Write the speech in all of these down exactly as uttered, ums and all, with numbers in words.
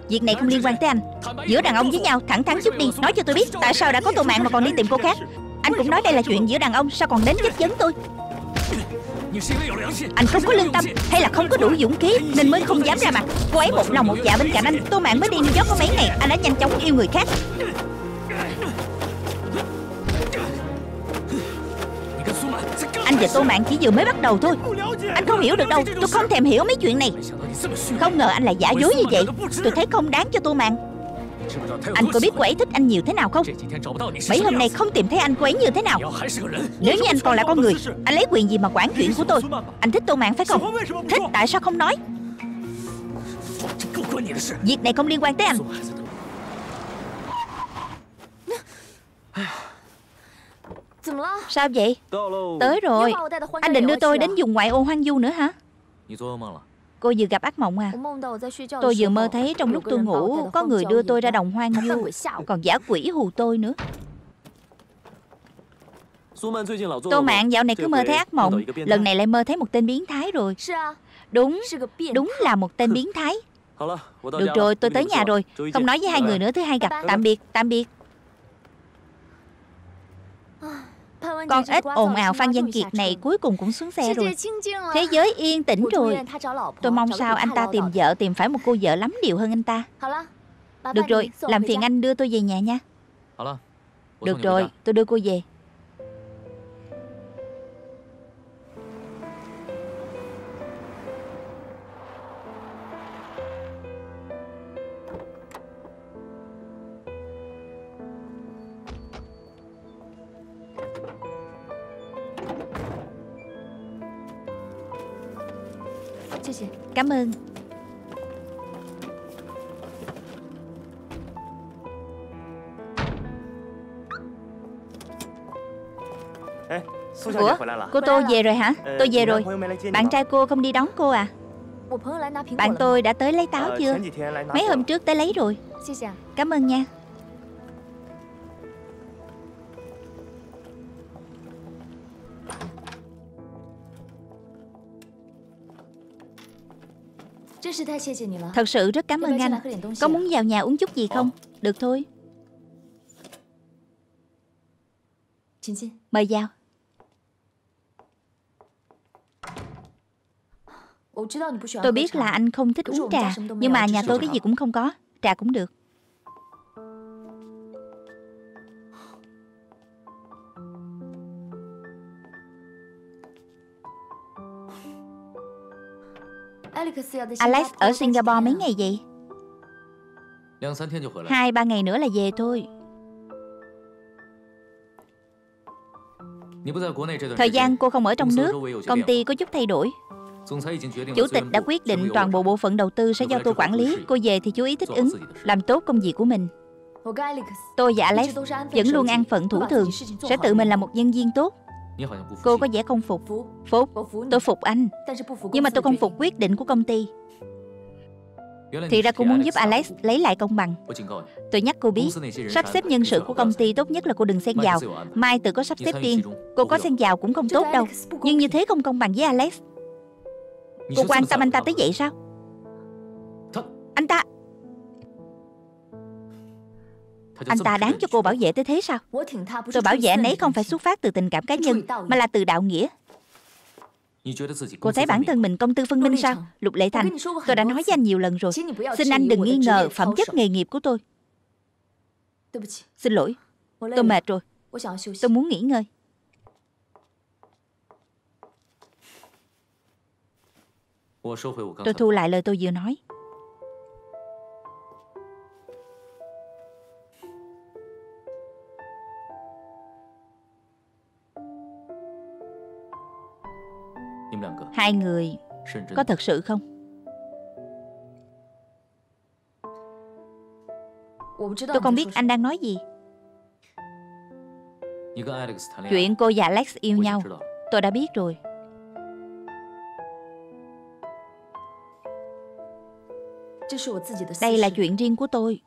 Việc này không liên quan tới anh. Giữa đàn ông với nhau thẳng thắn chút đi. Nói cho tôi biết tại sao đã có Tô Mạn mà còn đi tìm cô khác. Anh cũng nói đây là chuyện giữa đàn ông, sao còn đến chất vấn tôi? Anh không có lương tâm hay là không có đủ dũng khí nên mới không dám ra mặt. Cô ấy một lòng một dạ bên cạnh anh. Tô Mạn mới đi New York có mấy ngày, anh đã nhanh chóng yêu người khác. Anh và Tô Mạn chỉ vừa mới bắt đầu thôi. Anh không hiểu được đâu. Tôi không thèm hiểu mấy chuyện này. Không ngờ anh lại giả dối như vậy. Tôi thấy không đáng cho Tô Mạn. Anh có biết cô ấy thích anh nhiều thế nào không? Mấy hôm nay không tìm thấy anh, cô ấy như thế nào? Nếu như anh còn là con người, anh lấy quyền gì mà quản chuyện của tôi? Anh thích Tô Mạn phải không? Thích tại sao không nói? Việc này không liên quan tới anh. Sao vậy? Tới rồi. Anh định đưa tôi đến vùng ngoại ô hoang vu nữa hả? Cô vừa gặp ác mộng à? Tôi vừa mơ thấy trong lúc tôi ngủ có người đưa tôi ra đồng hoang vu, còn giả quỷ hù tôi nữa. Tô Mạn dạo này cứ mơ thấy ác mộng. Lần này lại mơ thấy một tên biến thái rồi. Đúng, đúng là một tên biến thái. Được rồi, tôi tới nhà rồi. Không nói với hai người nữa, thứ hai gặp. Tạm biệt, tạm biệt. Con ếch ồn ào Phan Văn Kiệt này cuối cùng cũng xuống xe rồi. Thế giới yên tĩnh rồi. Tôi mong sao anh ta tìm vợ tìm phải một cô vợ lắm điều hơn anh ta. Được rồi, làm phiền anh đưa tôi về nhà nha. Được rồi, tôi đưa cô về. Cảm ơn. Ủa, cô Tô về rồi hả? Tôi về rồi. Bạn trai cô không đi đón cô à? Bạn tôi đã tới lấy táo chưa? Mấy hôm trước tới lấy rồi. Cảm ơn nha. Thật sự rất cảm ơn anh. Có muốn vào nhà uống chút gì không? Được thôi. Mời vào. Tôi biết là anh không thích uống trà, nhưng mà nhà tôi cái gì cũng không có. Trà cũng được. Alex ở Singapore mấy ngày vậy? Hai ba ngày nữa là về thôi. Thời gian cô không ở trong nước, công ty có chút thay đổi. Chủ tịch đã quyết định toàn bộ bộ phận đầu tư sẽ do tôi quản lý. Cô về thì chú ý thích ứng, làm tốt công việc của mình. Tôi và Alex vẫn luôn an phận thủ thường, sẽ tự mình là một nhân viên tốt. Cô có vẻ không phục. Phục, tôi phục anh. Nhưng mà tôi không phục quyết định của công ty. Thì ra cô muốn giúp Alex lấy lại công bằng. Tôi nhắc cô biết, sắp xếp nhân sự của công ty tốt nhất là cô đừng xen vào. Mai tự có sắp xếp riêng. Cô có xen vào cũng không tốt đâu. Nhưng như thế không công bằng với Alex. Cô quan tâm anh ta tới vậy sao? Anh ta Anh ta đáng cho cô bảo vệ tới thế sao? Tôi bảo vệ anh ấy không phải xuất phát từ tình cảm cá nhân, mà là từ đạo nghĩa. Cô thấy bản thân mình công tư phân minh sao? Lục Lệ Thành, tôi đã nói với anh nhiều lần rồi. Xin anh đừng nghi ngờ phẩm chất nghề nghiệp của tôi. Xin lỗi, tôi mệt rồi. Tôi muốn nghỉ ngơi. Tôi thu lại lời tôi vừa nói. Hai người có thật sự không? Tôi không biết anh đang nói gì. Chuyện cô và Alex yêu nhau tôi đã biết rồi. Đây là chuyện riêng của tôi.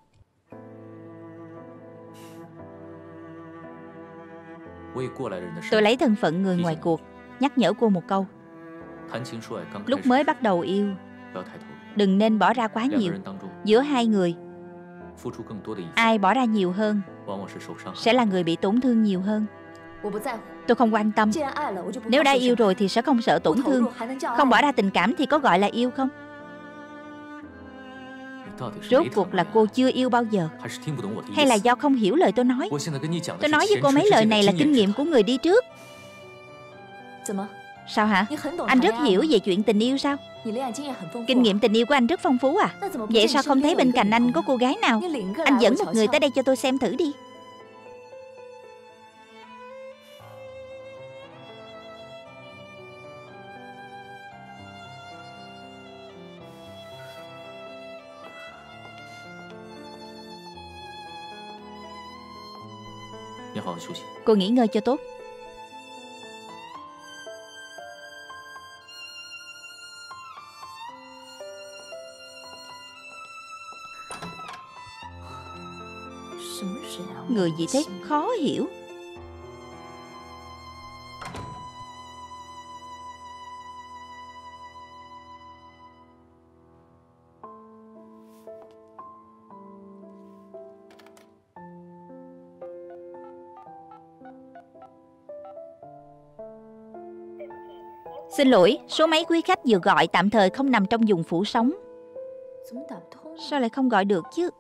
Tôi lấy thân phận người ngoài cuộc nhắc nhở cô một câu. Lúc mới bắt đầu yêu, Đừng nên bỏ ra quá nhiều. Giữa hai người, ai bỏ ra nhiều hơn sẽ là người bị tổn thương nhiều hơn. Tôi không quan tâm. Nếu đã yêu rồi thì sẽ không sợ tổn thương. Không bỏ ra tình cảm thì có gọi là yêu không? Rốt cuộc là cô chưa yêu bao giờ, hay là do không hiểu lời tôi nói? Tôi nói với cô mấy lời này là kinh nghiệm của người đi trước. Sao hả? Anh rất hiểu về chuyện tình yêu sao? Kinh nghiệm tình yêu của anh rất phong phú à? Vậy sao không thấy bên cạnh anh có cô gái nào? Anh dẫn một người tới đây cho tôi xem thử đi. Cô nghỉ ngơi cho tốt. Người gì thế? Khó hiểu. Xin lỗi, số máy quý khách vừa gọi tạm thời không nằm trong vùng phủ sóng. Sao lại không gọi được chứ?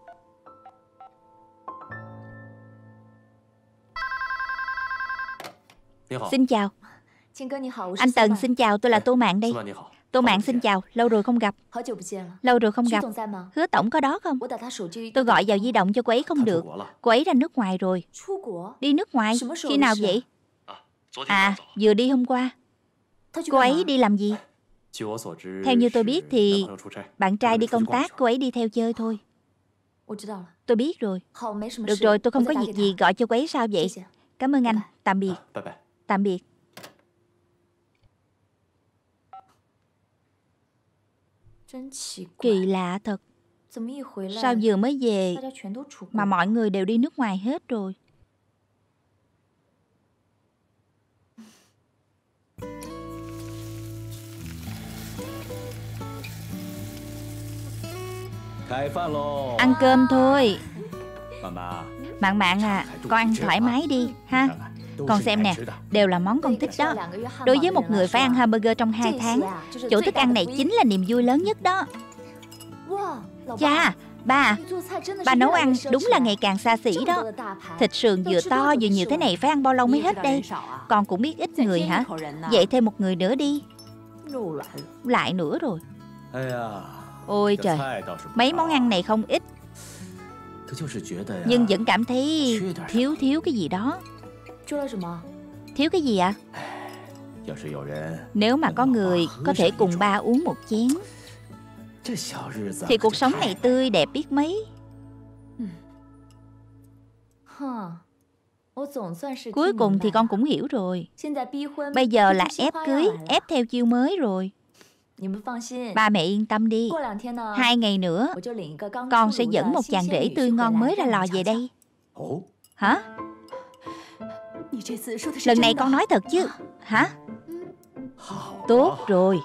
Xin chào. Anh Tần xin chào, tôi là Tô Mạn đây. Tô Mạn xin chào, lâu rồi không gặp. Lâu rồi không gặp. Hứa tổng có đó không? Tôi gọi vào di động cho cô ấy không được. Cô ấy ra nước ngoài rồi. Đi nước ngoài? Khi nào vậy? À, vừa đi hôm qua. Cô ấy đi làm gì? Theo như tôi biết thì bạn trai đi công tác, cô ấy đi theo chơi thôi. Tôi biết rồi. Được rồi, tôi không có việc gì, gọi cho cô ấy sao vậy? Cảm ơn anh, tạm biệt. Tạm biệt. Kỳ lạ thật. Sao vừa mới về mà mọi người đều đi nước ngoài hết rồi? Ăn cơm thôi. Mạn Mạn à, con ăn thoải mái đi ha. Con xem nè, đều là món con thích đó. Đối với một người phải ăn hamburger trong hai tháng, chỗ thức ăn này chính là niềm vui lớn nhất đó. Cha, ba, ba nấu ăn đúng là ngày càng xa xỉ đó. Thịt sườn vừa to vừa nhiều thế này phải ăn bao lâu mới hết đây? Con cũng biết ít người hả? Vậy thêm một người nữa đi. Lại nữa rồi. Ôi trời, mấy món ăn này không ít, nhưng vẫn cảm thấy thiếu thiếu cái gì đó. Thiếu cái gì ạ? Nếu mà có người có thể cùng ba uống một chén thì cuộc sống này tươi đẹp biết mấy. Cuối cùng thì con cũng hiểu rồi. Bây giờ là ép cưới, ép theo chiêu mới rồi. Ba mẹ yên tâm đi. Hai ngày nữa con sẽ dẫn một chàng rể tươi ngon mới ra lò về đây. Hả? Lần này con nói thật chứ? Hả? Tốt rồi.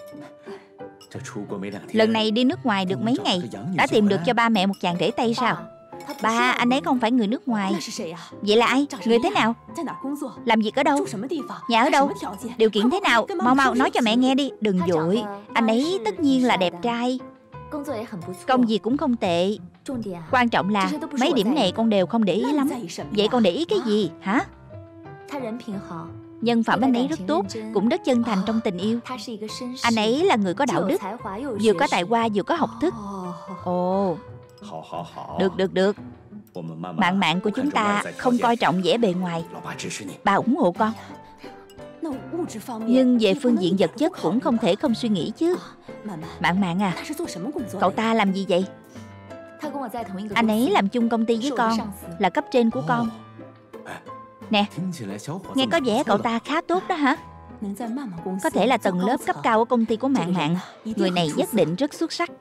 Lần này đi nước ngoài được mấy ngày đã tìm được cho ba mẹ một chàng rể Tây sao? Ba, anh ấy không phải người nước ngoài. Vậy là ai? Người thế nào? Làm việc ở đâu? Nhà ở đâu? Điều kiện thế nào? Mau mau nói cho mẹ nghe đi. Đừng vội. Anh ấy tất nhiên là đẹp trai, công việc cũng không tệ. Quan trọng là mấy điểm này con đều không để ý lắm. Vậy con để ý cái gì hả? Nhân phẩm anh ấy rất tốt, cũng rất chân thành trong tình yêu. Anh ấy là người có đạo đức, vừa có tài hoa vừa có học thức. Ồ, được được được. Mạn Mạn của chúng ta không coi trọng vẻ bề ngoài. Bà ủng hộ con. Nhưng về phương diện vật chất cũng không thể không suy nghĩ chứ. Mạn Mạn à, cậu ta làm gì vậy? Anh ấy làm chung công ty với con, là cấp trên của con. Nè, nghe có vẻ cậu ta khá tốt đó hả? Có thể là tầng lớp cấp cao ở công ty của Mạn Mạn. Người này nhất định rất xuất sắc.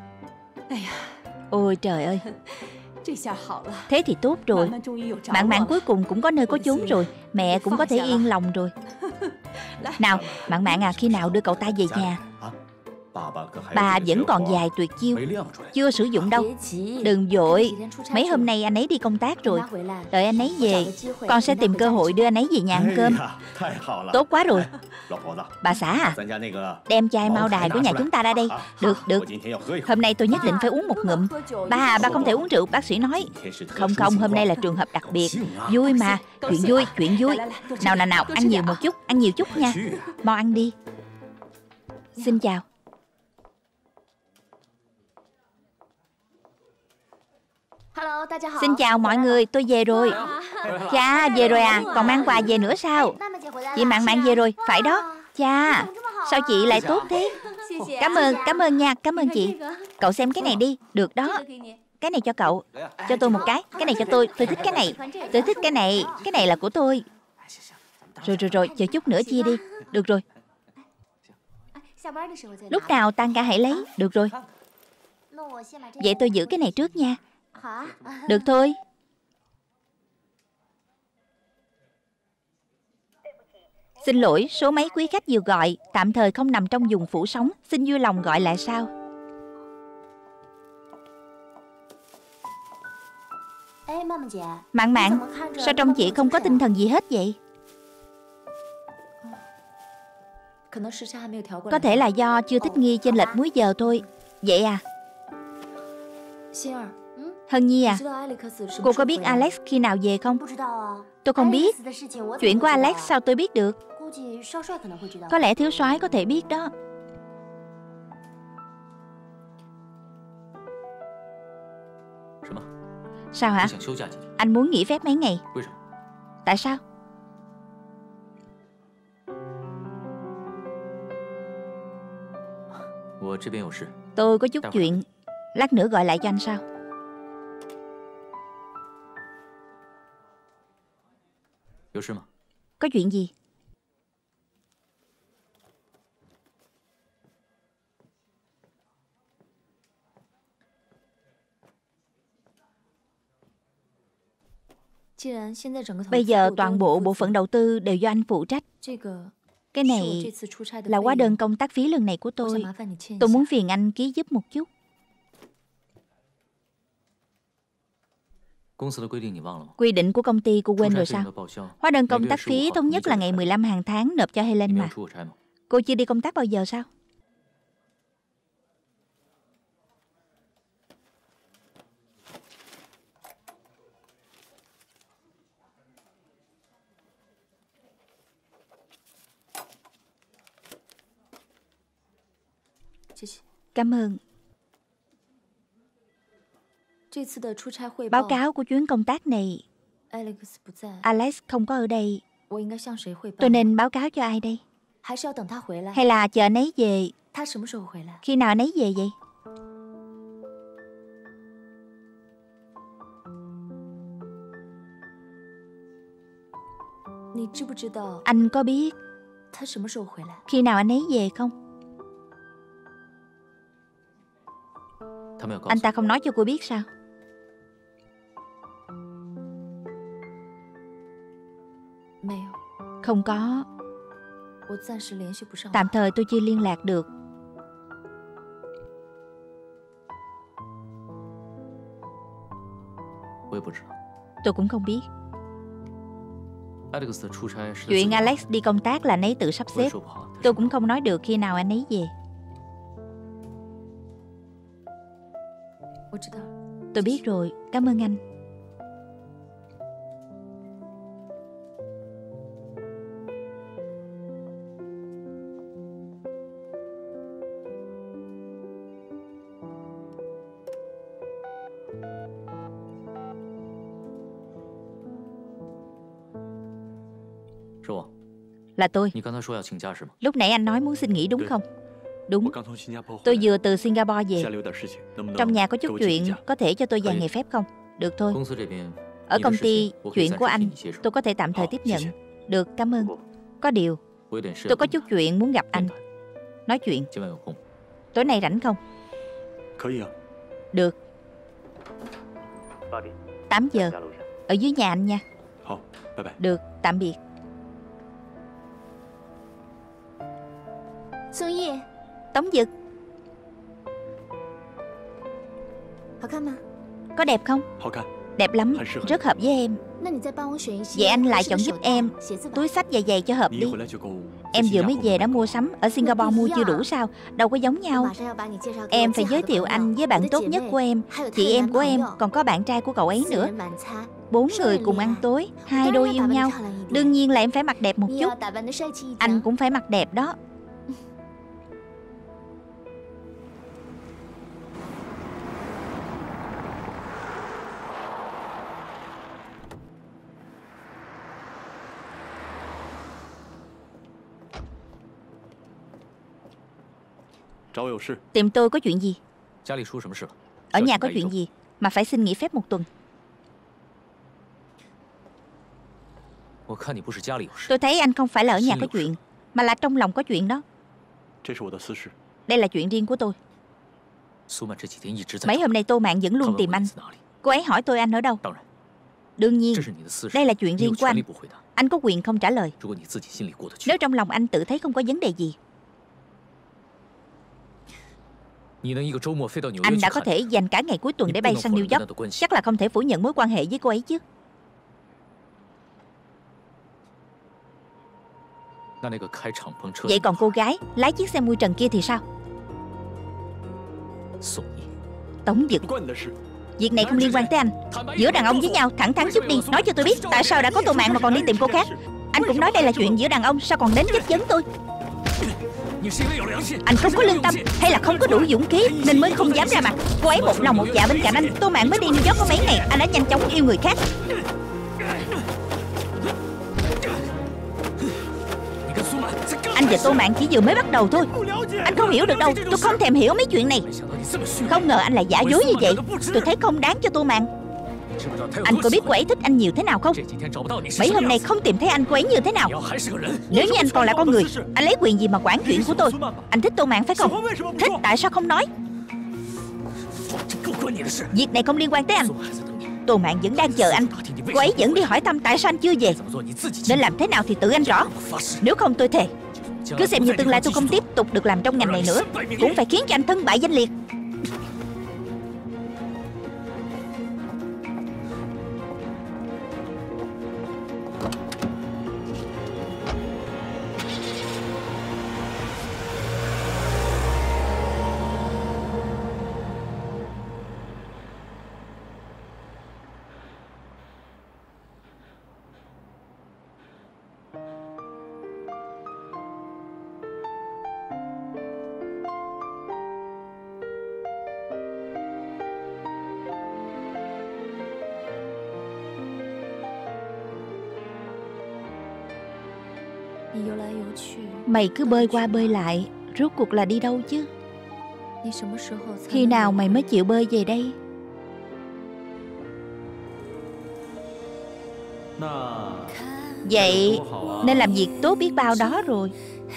Ôi trời ơi, thế thì tốt rồi. Mạn Mạn cuối cùng cũng có nơi có chốn rồi. Mẹ cũng có thể yên lòng rồi. Nào, Mạn Mạn à, khi nào đưa cậu ta về nhà? Bà vẫn còn vài tuyệt chiêu chưa sử dụng đâu. Đừng vội, mấy hôm nay anh ấy đi công tác rồi. Đợi anh ấy về, con sẽ tìm cơ hội đưa anh ấy về nhà ăn cơm. Tốt quá rồi. Bà xã à, đem chai mao đài của nhà chúng ta ra đây. Được, được. Hôm nay tôi nhất định phải uống một ngụm. Ba à, ba không thể uống rượu, bác sĩ nói. Không không, hôm nay là trường hợp đặc biệt. Vui mà, chuyện vui, chuyện vui. Nào nào nào, ăn nhiều một chút, ăn nhiều chút nha. Mau ăn đi. Xin chào. Xin chào mọi người, tôi về rồi. Cha, về rồi à, còn mang quà về nữa sao? Chị Mạn Mạn về rồi, phải đó. Cha, sao chị lại tốt thế? Cảm ơn, cảm ơn nha, cảm ơn chị. Cậu xem cái này đi, được đó. Cái này cho cậu, cho tôi một cái. Cái này cho tôi, tôi thích cái này. Tôi thích cái này, cái này là của tôi. Rồi rồi rồi, chờ chút nữa chia đi. Được rồi. Lúc nào tan ca hãy lấy. Được rồi. Vậy tôi giữ cái này trước nha. Được thôi. Xin lỗi, số máy quý khách vừa gọi tạm thời không nằm trong vùng phủ sóng. Xin vui lòng gọi lại sau. Mạn Mạn, sao trong chị không có tinh thần gì hết vậy? Có thể là do chưa thích nghi chênh lệch múi giờ thôi. Vậy à? Hân Nhi à, cô có biết Alex khi nào về không? Tôi không biết. Chuyện của Alex sao tôi biết được? Có lẽ thiếu soái có thể biết đó. Sao hả? Anh muốn nghỉ phép mấy ngày. Tại sao? Tôi có chút chuyện, lát nữa gọi lại cho anh sau. Có chuyện gì? Bây giờ toàn bộ bộ phận đầu tư đều do anh phụ trách. Cái này là hóa đơn công tác phí lần này của tôi. Tôi muốn phiền anh ký giúp một chút. Quy định của công ty cô quên rồi sao? Hóa đơn công tác phí thống nhất là ngày mười lăm hàng tháng nộp cho Helen mà. Cô chưa đi công tác bao giờ sao? Cảm ơn. Báo cáo của chuyến công tác này, Alex không có ở đây. Tôi nên báo cáo cho ai đây? Hay là chờ anh ấy về? Khi nào anh ấy về vậy? Anh có biết khi nào anh ấy về không? Anh ta không nói cho cô biết sao? Không có. Tạm thời tôi chưa liên lạc được. Tôi cũng không biết. Chuyện Alex đi công tác là anh ấy tự sắp xếp. Tôi cũng không nói được khi nào anh ấy về. Tôi biết rồi, cảm ơn anh. Là tôi. Lúc nãy anh nói muốn xin nghỉ đúng không? Đúng. Tôi vừa từ Singapore về. Trong nhà có chút chuyện, có thể cho tôi vài ngày phép không? Được thôi. Ở công ty, chuyện của anh tôi có thể tạm thời tiếp nhận. Được, cảm ơn. Có điều, tôi có chút chuyện muốn gặp anh. Nói chuyện. Tối nay rảnh không? Được. Tám giờ. Ở dưới nhà anh nha. Được, tạm biệt. Tống Dực, Có đẹp không? Đẹp lắm, rất hợp với em. Vậy anh lại chọn giúp em túi xách và giày cho hợp đi. Em vừa mới về đã mua sắm. Ở Singapore mua chưa đủ sao? Đâu có giống nhau. Em phải giới thiệu anh với bạn tốt nhất của em, chị em của em, còn có bạn trai của cậu ấy nữa. Bốn người cùng ăn tối, hai đôi yêu nhau. Đương nhiên là em phải mặc đẹp một chút. Anh cũng phải mặc đẹp đó. Tìm tôi có chuyện gì? Ở nhà có chuyện gì mà phải xin nghỉ phép một tuần? Tôi thấy anh không phải là ở nhà có chuyện, mà là trong lòng có chuyện đó. Đây là chuyện riêng của tôi. Mấy hôm nay Tô Mạn vẫn luôn tìm anh. Cô ấy hỏi tôi anh ở đâu. Đương nhiên, đây là chuyện riêng của anh. Anh có quyền không trả lời. Nếu trong lòng anh tự thấy không có vấn đề gì, anh đã có thể dành cả ngày cuối tuần để bay sang New York. Chắc là không thể phủ nhận mối quan hệ với cô ấy chứ. Vậy còn cô gái lái chiếc xe mui trần kia thì sao? Tống Dực, việc này không liên quan tới anh. Giữa đàn ông với nhau thẳng thắn chút đi. Nói cho tôi biết tại sao đã có Tô Mạn mà còn đi tìm cô khác. Anh cũng nói đây là chuyện giữa đàn ông, sao còn đến chất vấn tôi? Anh không có lương tâm hay là không có đủ dũng khí nên mới không dám ra mặt. Cô ấy một lòng một dạ bên cạnh anh. Tô Mạn mới đi New York có mấy ngày, anh đã nhanh chóng yêu người khác. Anh và Tô Mạn chỉ vừa mới bắt đầu thôi. Anh không hiểu được đâu. Tôi không thèm hiểu mấy chuyện này. Không ngờ anh lại giả dối như vậy. Tôi thấy không đáng cho Tô Mạn. Anh có biết cô ấy thích anh nhiều thế nào không? Mấy hôm nay không tìm thấy anh, cô ấy như thế nào? Nếu như anh còn là con người, anh lấy quyền gì mà quản chuyện của tôi? Anh thích Tô Mạn phải không? Thích tại sao không nói? Việc này không liên quan tới anh. Tô Mạn vẫn đang chờ anh. Cô ấy vẫn đi hỏi thăm tại sao anh chưa về. Nên làm thế nào thì tự anh rõ. Nếu không tôi thề, cứ xem như tương lai tôi không tiếp tục được làm trong ngành này nữa, cũng phải khiến cho anh thân bại danh liệt. Mày cứ bơi qua bơi lại, rốt cuộc là đi đâu chứ? Khi nào mày mới chịu bơi về đây? Vậy nên làm việc tốt biết bao đó rồi.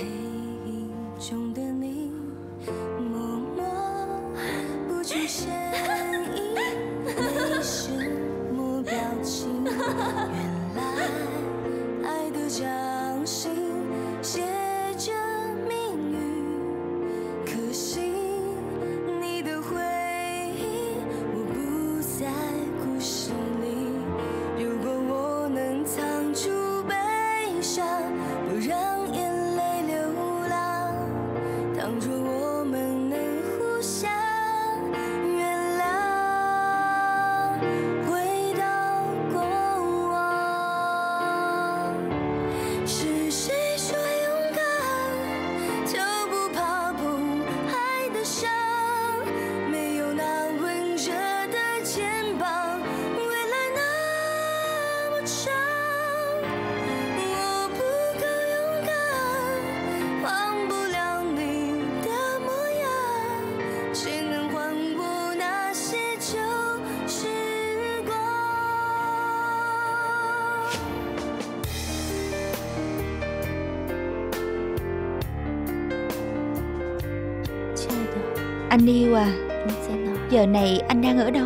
Anh yêu à, giờ này anh đang ở đâu?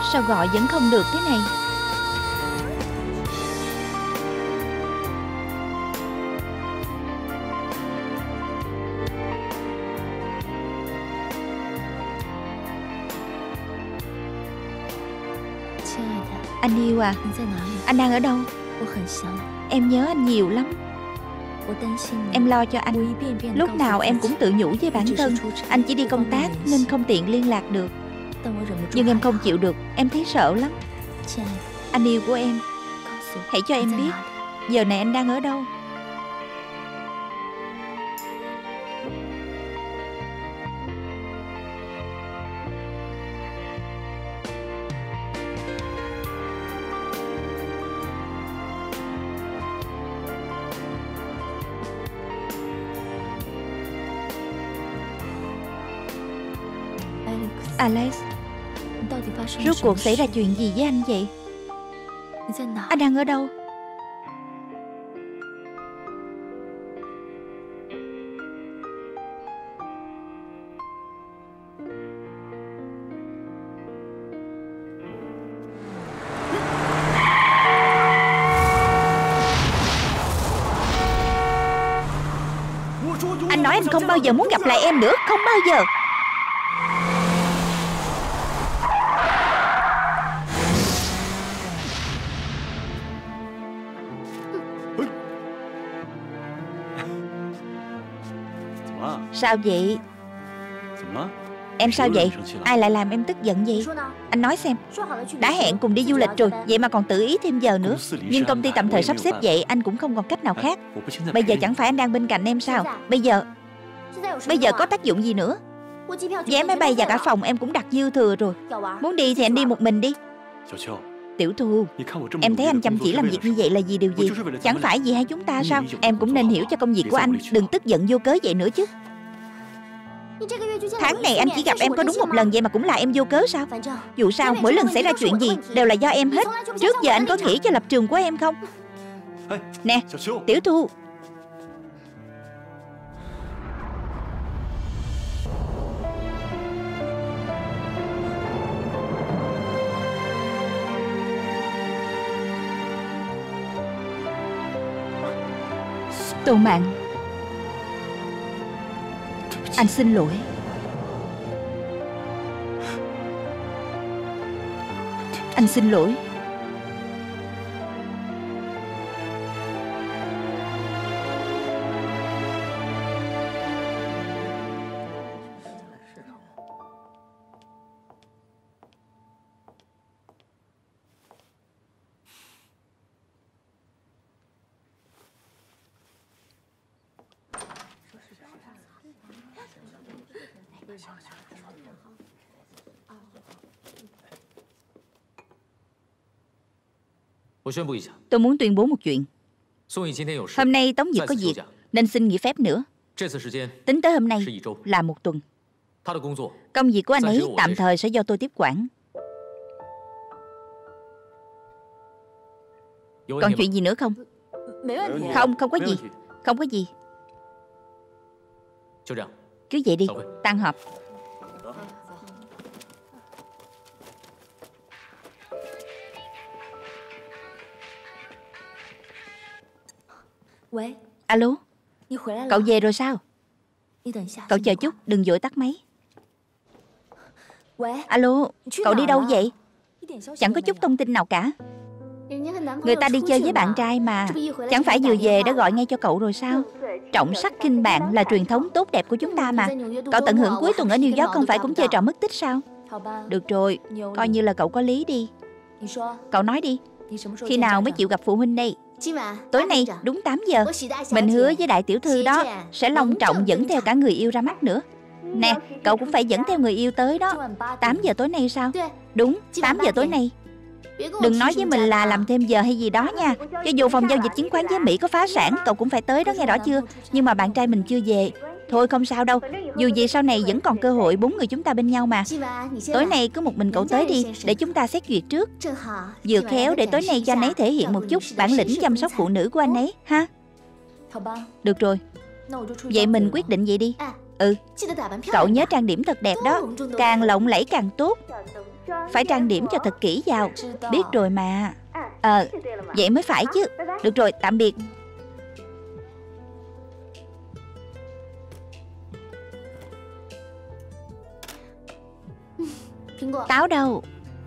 Sao gọi vẫn không được thế này? Anh yêu à, anh đang ở đâu? Em nhớ anh nhiều lắm. Em lo cho anh. Lúc nào em cũng tự nhủ với bản thân anh chỉ đi công tác nên không tiện liên lạc được. Nhưng em không chịu được, em thấy sợ lắm. Anh yêu của em, hãy cho em biết giờ này anh đang ở đâu. Alex, rốt cuộc xảy ra chuyện gì với anh vậy? Anh đang ở đâu? Anh nói anh không bao giờ muốn gặp lại em nữa, không bao giờ. Sao vậy? Em sao vậy? Ai lại làm em tức giận vậy? Anh nói xem. Đã hẹn cùng đi du lịch rồi, vậy mà còn tự ý thêm giờ nữa. Nhưng công ty tạm thời sắp xếp vậy, anh cũng không còn cách nào khác. Bây giờ chẳng phải anh đang bên cạnh em sao? Bây giờ Bây giờ có tác dụng gì nữa? Vé máy bay và cả phòng em cũng đặt dư thừa rồi. Muốn đi thì anh đi một mình đi. Tiểu Thu, em thấy anh chăm chỉ làm việc như vậy là vì điều gì? Chẳng phải vì hai chúng ta sao? Em cũng nên hiểu cho công việc của anh. Đừng tức giận vô cớ vậy nữa chứ. Tháng này anh chỉ gặp em có đúng một lần, vậy mà cũng là em vô cớ sao? Dù sao mỗi lần xảy ra chuyện gì đều là do em hết. Trước giờ anh có nghĩ cho lập trường của em không? Nè Tiểu Thu, Tô Mạn, anh xin lỗi. Anh xin lỗi. Tôi muốn tuyên bố một chuyện. Hôm nay Tống Diệp có việc nên xin nghỉ phép nữa. Tính tới hôm nay là một tuần. Công việc của anh ấy tạm thời sẽ do tôi tiếp quản. Còn chuyện gì nữa không? Không, không có gì. Không có gì. Cứ vậy đi, tan họp. Alo, cậu về rồi sao? Cậu chờ chút, đừng vội tắt máy. Alo, cậu đi đâu vậy? Chẳng có chút thông tin nào cả. Người ta đi chơi với bạn trai mà. Chẳng phải vừa về đã gọi ngay cho cậu rồi sao? Trọng sắc khinh bạn là truyền thống tốt đẹp của chúng ta mà. Cậu tận hưởng cuối tuần ở New York không phải cũng chơi trò mất tích sao? Được rồi, coi như là cậu có lý đi. Cậu nói đi, khi nào mới chịu gặp phụ huynh đây? Tối nay đúng tám giờ. Mình hứa với đại tiểu thư đó sẽ long trọng dẫn theo cả người yêu ra mắt nữa. Nè, cậu cũng phải dẫn theo người yêu tới đó. Tám giờ tối nay sao? Đúng, tám giờ tối nay. Đừng nói với mình là làm thêm giờ hay gì đó nha. Cho dù phòng giao dịch chứng khoán với Mỹ có phá sản, cậu cũng phải tới đó, nghe rõ chưa? Nhưng mà bạn trai mình chưa về. Thôi không sao đâu, dù gì sau này vẫn còn cơ hội bốn người chúng ta bên nhau mà. Tối nay cứ một mình cậu tới đi, để chúng ta xét duyệt trước. Vừa khéo để tối nay cho anh ấy thể hiện một chút bản lĩnh chăm sóc phụ nữ của anh ấy ha. Được rồi, vậy mình quyết định vậy đi. Ừ, cậu nhớ trang điểm thật đẹp đó, càng lộng lẫy càng tốt. Phải trang điểm cho thật kỹ vào. Biết rồi mà. Ờ, vậy mới phải chứ. Được rồi, tạm biệt. Táo đâu?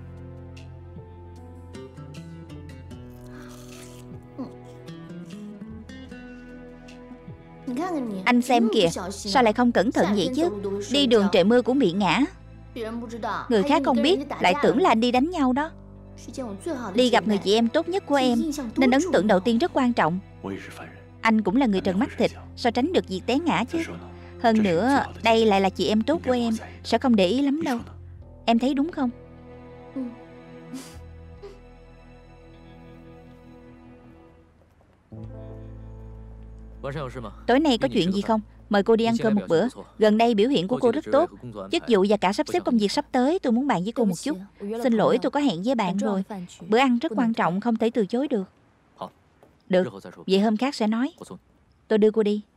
Anh xem kìa, sao lại không cẩn thận vậy chứ? Đi đường trời mưa cũng bị ngã. Người khác không biết, lại tưởng là anh đi đánh nhau đó. Đi gặp người chị em tốt nhất của em, nên ấn tượng đầu tiên rất quan trọng. Anh cũng là người trần mắt thịt, sao tránh được việc té ngã chứ? Hơn nữa, đây lại là chị em tốt của em, sẽ không để ý lắm đâu. Em thấy đúng không? Tối nay có chuyện gì không? Mời cô đi ăn cơm một bữa. Gần đây biểu hiện của cô rất tốt. Chức vụ và cả sắp xếp công việc sắp tới, tôi muốn bàn với cô một chút. Xin lỗi, tôi có hẹn với bạn rồi. Bữa ăn rất quan trọng, không thể từ chối được. Được, vậy hôm khác sẽ nói. Tôi đưa cô đi.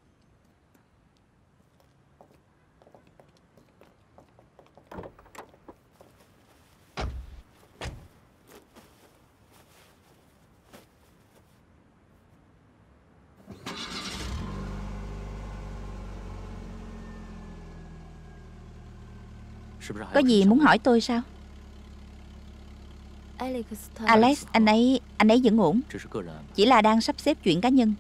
Có gì muốn hỏi tôi sao? Alex, anh ấy Anh ấy vẫn ổn. Chỉ là đang sắp xếp chuyện cá nhân.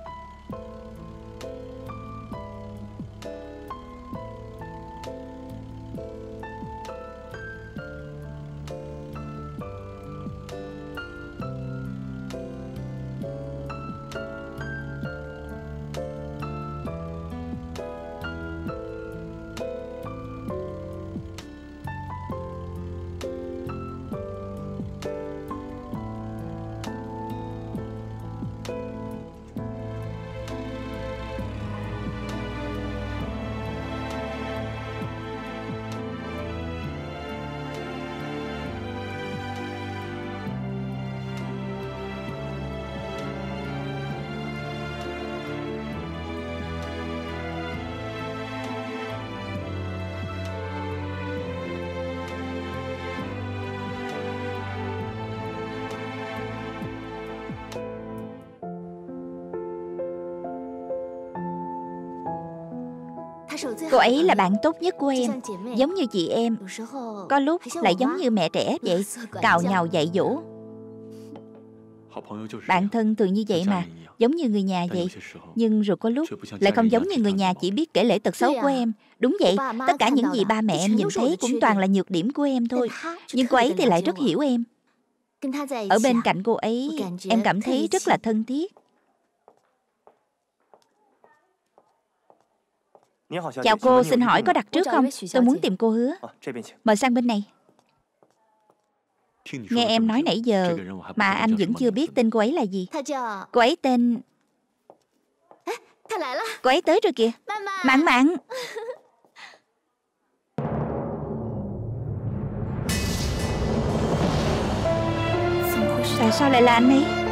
Cô ấy là bạn tốt nhất của em, giống như chị em. Có lúc lại giống như mẹ trẻ vậy, cào nhào dạy dỗ. Bạn thân thường như vậy mà, giống như người nhà vậy. Nhưng rồi có lúc lại không giống như người nhà chỉ biết kể lể tật xấu của em. Đúng vậy, tất cả những gì ba mẹ em nhìn thấy cũng toàn là nhược điểm của em thôi. Nhưng cô ấy thì lại rất hiểu em. Ở bên cạnh cô ấy, em cảm thấy rất là thân thiết. Chào cô, xin hỏi có đặt trước không? Tôi muốn tìm cô Hứa. Mời sang bên này. Nghe em nói nãy giờ mà anh vẫn chưa biết tên cô ấy là gì. Cô ấy tên... Cô ấy tới rồi kìa. Mạn Mạn. Tại sao lại là anh ấy?